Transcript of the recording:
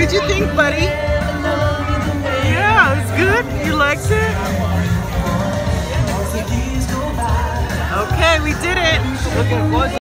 did you think, buddy? Yeah, it's good. You liked it? Okay, we did it.